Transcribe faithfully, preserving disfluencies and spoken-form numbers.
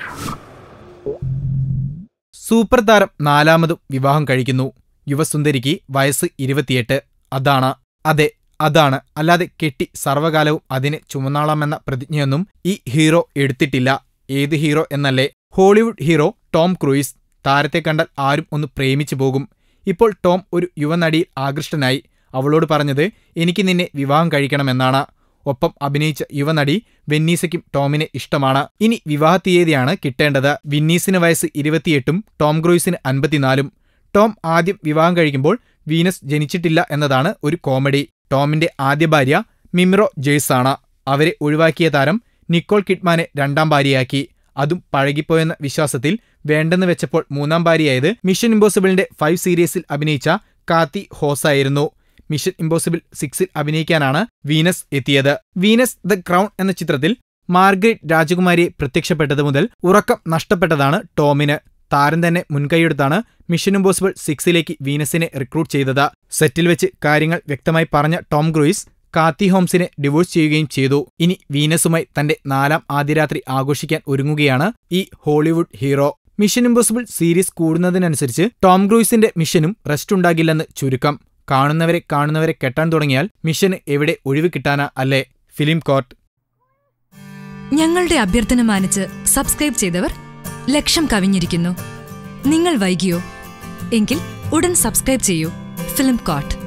Super താരം നാലാമതും വിവാഹം കഴിക്കുന്നു. യുവസുന്ദരിക്ക് വയസ്സ് ഇരുപത്തിയെട്ട്. അതാണ്, അതെ അതാണ്, അല്ലാതെ കെട്ടി സർവ്വകാലവും അതിനെ ചുമന്നാളാമെന്ന പ്രതിജ്ഞയൊന്നും ഈ ഹീറോ എടുത്തിട്ടില്ല. ഏത് ഹീറോ എന്നല്ലേ? Hollywood hero Tom Cruise. താരത്തെ കണ്ടാൽ ആരും ഒന്ന് പ്രേമിച്ചു പോകും. ഇപ്പോൾ ടോം ഒരു യുവനടിയിൽ ആകൃഷ്ടനായി. അവളോട് പറഞ്ഞത് എനിക്ക് നിന്നെ വിവാഹം കഴിക്കണമെന്നാണ്. ഒപ്പം അഭിനയിച്ച യുവനടി വെന്നീസയ്ക്കും ടോമിനെ ഇഷ്ടമാണ്. ഇനി വിവാഹ തീയതിയാണ് കിട്ടേണ്ടത്. വിന്നീസിന് വയസ്സ് ഇരുപത്തിയെട്ടും ടോം ക്രൂയിസിന് അൻപത്തിനാലും. ടോം ആദ്യം വിവാഹം കഴിക്കുമ്പോൾ വീനസ് ജനിച്ചിട്ടില്ല എന്നതാണ് ഒരു കോമഡി. ടോമിന്റെ ആദ്യ ഭാര്യ മിമ്രോ ജെയ്സ് ആണ്. അവരെ ഒഴിവാക്കിയ താരം നിക്കോൾ കിഡ്മാനെ രണ്ടാം ഭാര്യയാക്കി. അതും പഴകിപ്പോയെന്ന വിശ്വാസത്തിൽ വേണ്ടെന്ന് വെച്ചപ്പോൾ മൂന്നാം ഭാര്യയായത് മിഷൻ ഇമ്പോസിബിളിന്റെ ഫൈവ് സീരീസിൽ അഭിനയിച്ച കാത്തി ഹോസായിരുന്നു. മിഷൻ ഇമ്പോസിബിൾ സിക്സിൽ അഭിനയിക്കാനാണ് വീനസ് എത്തിയത്. വീനസ് ദ ക്രൗൺ എന്ന ചിത്രത്തിൽ മാർഗരറ്റ് രാജകുമാരിയെ പ്രത്യക്ഷപ്പെട്ടത് മുതൽ ഉറക്കം നഷ്ടപ്പെട്ടതാണ് ടോമിന്. താരം തന്നെ മുൻകൈയെടുത്താണ് മിഷൻ ഇമ്പോസിബിൾ സിക്സിലേക്ക് വീനസിനെ റിക്രൂട്ട് ചെയ്തത്. സെറ്റിൽ വെച്ച് കാര്യങ്ങൾ വ്യക്തമായി പറഞ്ഞ ടോം ക്രൂയിസ് കാത്തി ഹോംസിനെ ഡിവോഴ്സ് ചെയ്യുകയും ചെയ്തു. ഇനി വീനസുമായി തന്റെ നാലാം ആദ്യരാത്രി ആഘോഷിക്കാൻ ഒരുങ്ങുകയാണ് ഈ Hollywood hero. Mission impossible series കൂടുന്നതിനനുസരിച്ച് ടോം ക്രൂയിസിന്റെ മിഷനും റെസ്റ്റ് ഉണ്ടാകില്ലെന്ന് ചുരുക്കം. കാണുന്നവരെ കാണുന്നവരെ കെട്ടാൻ തുടങ്ങിയാൽ മിഷന് എവിടെ ഒഴിവ് കിട്ടാനാ അല്ലേ? Film court. ഞങ്ങളുടെ അഭ്യർത്ഥന മാനിച്ച് സബ്സ്ക്രൈബ് ചെയ്തവർ ലക്ഷം കവിഞ്ഞിരിക്കുന്നു. നിങ്ങൾ വൈകിയോ? എങ്കിൽ ഉടൻ സബ്സ്ക്രൈബ് ചെയ്യൂ. Film court.